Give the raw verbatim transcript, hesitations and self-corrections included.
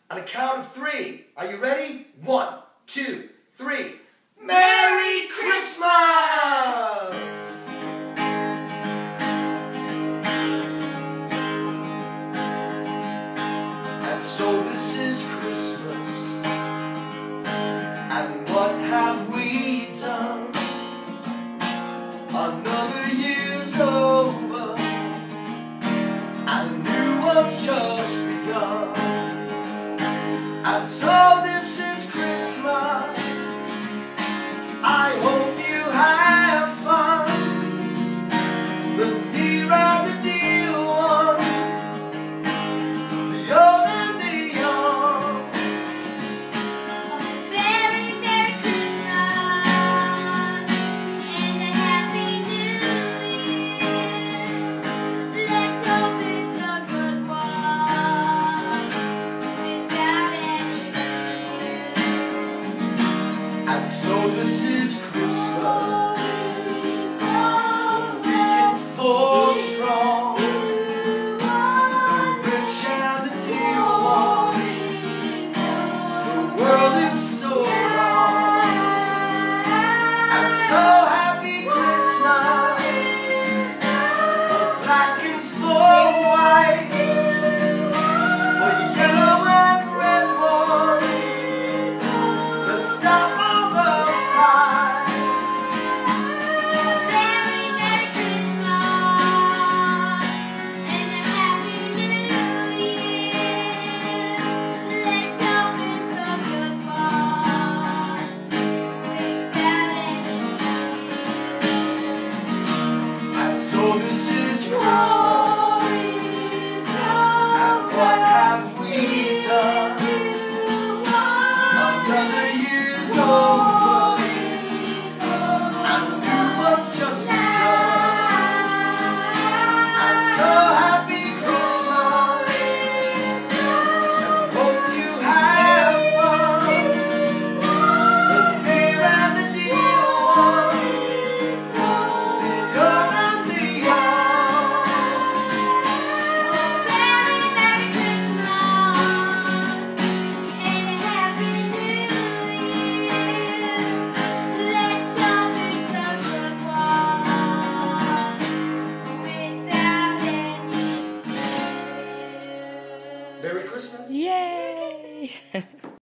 On a count of three. Are you ready? One, two, three. Merry Christmas! And so this is Christmas, and what have we done? Another year's over, and a new one's just begun. And so